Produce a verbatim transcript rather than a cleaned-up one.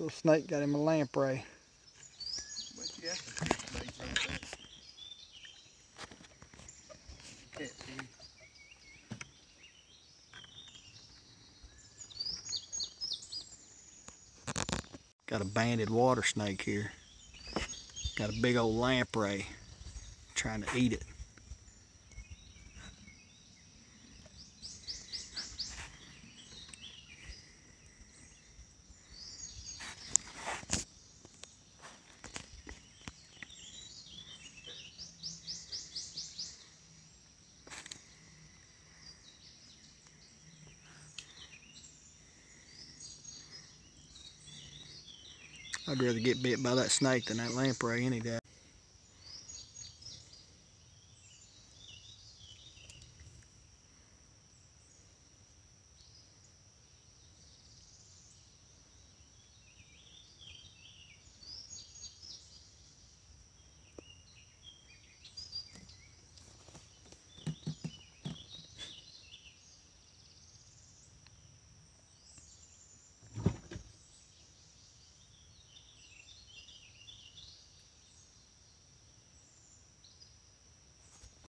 Little snake got him a lamprey. But you have to keep snakes like that. You can't see. Got a banded water snake here. Got a big old lamprey trying to eat it. I'd rather get bit by that snake than that lamprey any day.